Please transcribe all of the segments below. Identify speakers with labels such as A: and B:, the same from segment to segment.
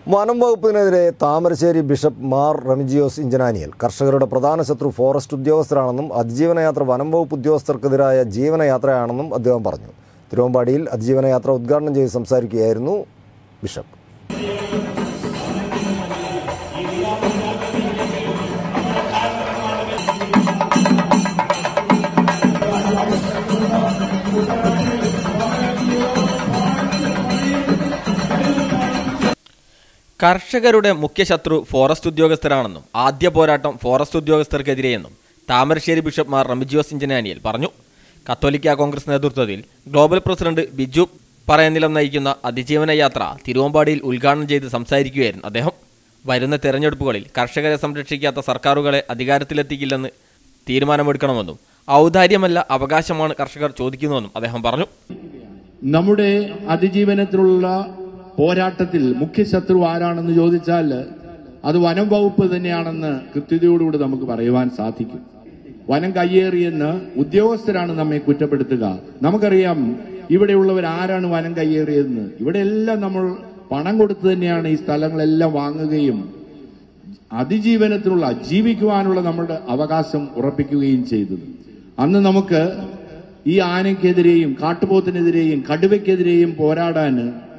A: വനം വകുപ്പിനെതിരെ താമരശ്ശേരി ബിഷപ്പ് മാർ റെമിജിയോസ് ഇഞ്ചനാനിയൽ കർഷകരുടെ പ്രധാന ശത്രു ഫോറസ്റ്റ് ഉദ്യോഗസ്ഥരാണെന്നും അതിജീവനയാത്ര വനം വകുപ്പ് ഉദ്യോഗസ്ഥർക്കെതിരായ ജീവനയാത്രയാണെന്നും അദ്ദേഹം പറഞ്ഞു. തിരുവമ്പാടിയിൽ അതിജീവനയാത്ര ഉദ്ഘാടനം ചെയ്ത് സംസാരിക്കുകയായിരുന്നു ബിഷപ്പ്.
B: കർഷകരുടെ മുഖ്യ ശത്രു ഫോറസ്റ്റ് ഉദ്യോഗസ്ഥരാണെന്നും ആദ്യ പോരാട്ടം ഫോറസ്റ്റ് ഉദ്യോഗസ്ഥർക്കെതിരെയെന്നും താമരശ്ശേരി ബിഷപ്പ് മാർ റെമിജിയോസ് ഇഞ്ചനാനിയൽ പറഞ്ഞു. കത്തോലിക്ക കോൺഗ്രസ് നേതൃത്വത്തിൽ ഗ്ലോബൽ പ്രസിഡന്റ് ബിജു പറയനിലം നയിക്കുന്ന അതിജീവന യാത്ര തിരുവമ്പാടിയിൽ ഉദ്ഘാടനം ചെയ്ത് സംസാരിക്കുകയായിരുന്നു അദ്ദേഹം. വരുന്ന തെരഞ്ഞെടുപ്പുകളിൽ കർഷകരെ സംരക്ഷിക്കാത്ത സർക്കാരുകളെ അധികാരത്തിലെത്തിക്കില്ലെന്ന് തീരുമാനമെടുക്കണമെന്നും ഔദാര്യമല്ല അവകാശമാണ് കർഷകർ ചോദിക്കുന്നുവെന്നും അദ്ദേഹം പറഞ്ഞു.
C: നമ്മുടെ അതിജീവനത്തിലുള്ള പോരാട്ടത്തിൽ മുഖ്യ ശത്രു ആരാണെന്ന് ചോദിച്ചാൽ അത് വനം വകുപ്പ് തന്നെയാണെന്ന് കൃത്യതയോടുകൂടി നമുക്ക് പറയുവാൻ സാധിക്കും. വനം കയ്യേറിയെന്ന് ഉദ്യോഗസ്ഥരാണ് നമ്മെ കുറ്റപ്പെടുത്തുക. നമുക്കറിയാം ഇവിടെയുള്ളവർ ആരാണ് വനം കയ്യേറിയതെന്ന്. ഇവിടെ എല്ലാം നമ്മൾ പണം കൊടുത്ത് തന്നെയാണ് ഈ സ്ഥലങ്ങളെല്ലാം വാങ്ങുകയും അതിജീവനത്തിനുള്ള ജീവിക്കുവാനുള്ള നമ്മുടെ അവകാശം ഉറപ്പിക്കുകയും ചെയ്തത്. അന്ന് നമുക്ക് ഈ ആനയ്ക്കെതിരെയും കാട്ടുപോത്തിനെതിരെയും കടുവയ്ക്കെതിരെയും പോരാടാൻ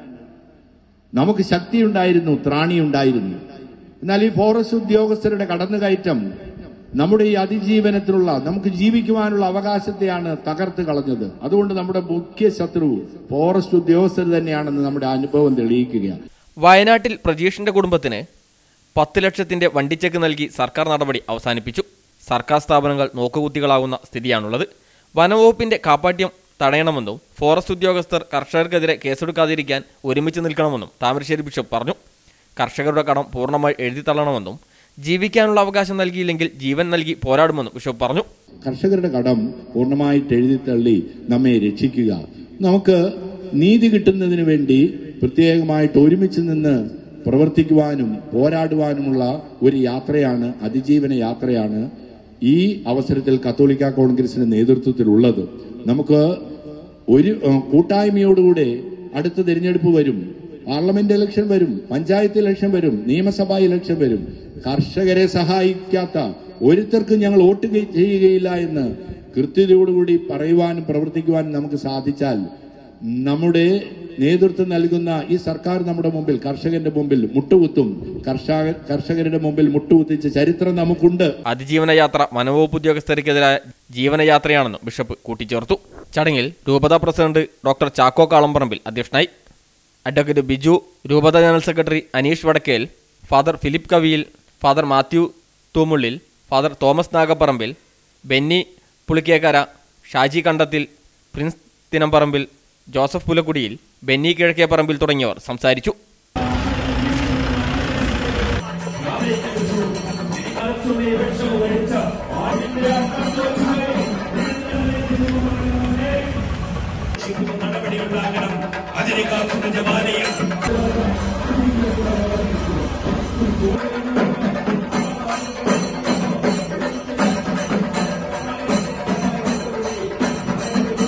C: നമുക്ക് ശക്തിയുണ്ടായിരുന്നു, ത്രാണിയുണ്ടായിരുന്നു. എന്നാൽ ഈ ഫോറസ്റ്റ് ഉദ്യോഗസ്ഥരുടെ കടന്നുകയറ്റം നമ്മുടെ ഈ അതിജീവനത്തിലുള്ള നമുക്ക് ജീവിക്കുവാനുള്ള അവകാശത്തെയാണ് തകർത്ത് കളഞ്ഞത്. അതുകൊണ്ട് നമ്മുടെ മുഖ്യ ശത്രു ഫോറസ്റ്റ് ഉദ്യോഗസ്ഥർ തന്നെയാണെന്ന് നമ്മുടെ അനുഭവം തെളിയിക്കുകയാണ്.
B: വയനാട്ടിൽ പ്രജീഷിന്റെ കുടുംബത്തിന് 10 ലക്ഷത്തിന്റെ വണ്ടിച്ചെക്ക് നൽകി സർക്കാർ നടപടി അവസാനിപ്പിച്ചു. സർക്കാർ സ്ഥാപനങ്ങൾ നോക്കുകുത്തികളാകുന്ന സ്ഥിതിയാണുള്ളത്. വനംവകുപ്പിന്റെ കാപ്പാട്യം തടയണമെന്നും ഫോറസ്റ്റ് ഉദ്യോഗസ്ഥർ കർഷകർക്കെതിരെ കേസെടുക്കാതിരിക്കാൻ ഒരുമിച്ച് നിൽക്കണമെന്നും താമരശ്ശേരി ബിഷപ്പ് പറഞ്ഞു. കർഷകരുടെ കടം പൂർണ്ണമായി എഴുതിത്തള്ളണമെന്നും ജീവിക്കാനുള്ള അവകാശം നൽകിയില്ലെങ്കിൽ ജീവൻ നൽകി പോരാടുമെന്നും ബിഷപ്പ് പറഞ്ഞു.
C: കർഷകരുടെ കടം പൂർണ്ണമായിട്ട് എഴുതിത്തള്ളി നമ്മെ രക്ഷിക്കുക. നമുക്ക് നീതി കിട്ടുന്നതിന് വേണ്ടി പ്രത്യേകമായിട്ട് ഒരുമിച്ച് നിന്ന് പ്രവർത്തിക്കുവാനും പോരാടുവാനുമുള്ള ഒരു യാത്രയാണ്, അതിജീവന യാത്രയാണ് ഈ അവസരത്തിൽ കത്തോലിക്ക കോൺഗ്രസിന്റെ നേതൃത്വത്തിലുള്ളത്. നമുക്ക് ഒരു കൂട്ടായ്മയോടുകൂടെ അടുത്ത തിരഞ്ഞെടുപ്പ് വരും, പാർലമെന്റ് ഇലക്ഷൻ വരും, പഞ്ചായത്ത് ഇലക്ഷൻ വരും, നിയമസഭാ ഇലക്ഷൻ വരും. കർഷകരെ സഹായിക്കാത്ത ഒരുത്തർക്കും ഞങ്ങൾ വോട്ട് ചെയ്യുകയില്ല എന്ന് കൃത്യതയോടുകൂടി പറയുവാനും പ്രവർത്തിക്കുവാനും നമുക്ക് സാധിച്ചാൽ നമ്മുടെ നേതൃത്വം നൽകുന്ന ഈ സർക്കാർ നമ്മുടെ മുമ്പിൽ കർഷകന്റെ മുമ്പിൽ മുട്ടുകുത്തും. കർഷകരുടെ മുമ്പിൽ മുട്ടുകുത്തിച്ച ചരിത്രം നമുക്കുണ്ട്.
B: അതിജീവന യാത്ര വനവകുപ്പ് ഉദ്യോഗസ്ഥർക്കെതിരായ ജീവനയാത്രയാണെന്നും ബിഷപ്പ് കൂട്ടിച്ചേർത്തു. ചടങ്ങിൽ രൂപതാ പ്രസിഡന്റ് ഡോക്ടർ ചാക്കോ കാളംപറമ്പിൽ അധ്യക്ഷനായി. അഡ്വക്കേറ്റ് ബിജു, രൂപതാ general secretary Aneesh Vadakkel, father Philip Kaviyil, father Mathew Thoomullil, father Thomas Nagaparambil, Benny Pulikkekkara, Shaji Kandathil, Prince Thinamparambil, Joseph Pulakkudiyil, Benny Kizhakkeparambil തുടങ്ങിയവർ സംസാരിച്ചു.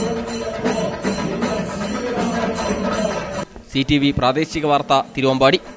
B: CTV പ്രാദേശിക വാർത്ത തിരുവമ്പാടി.